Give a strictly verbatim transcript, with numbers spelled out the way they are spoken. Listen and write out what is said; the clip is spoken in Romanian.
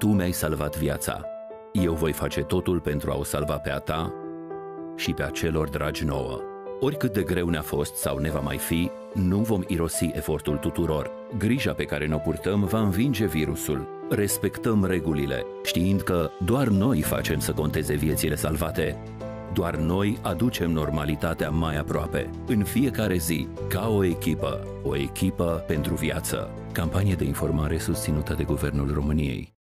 Tu mi-ai salvat viața. Eu voi face totul pentru a o salva pe a ta și pe a celor dragi nouă. Oricât de greu ne-a fost sau ne va mai fi, nu vom irosi efortul tuturor. Grija pe care ne-o purtăm va învinge virusul. Respectăm regulile, știind că doar noi facem să conteze viețile salvate. Doar noi aducem normalitatea mai aproape, în fiecare zi, ca o echipă, o echipă pentru viață. Campanie de informare susținută de Guvernul României.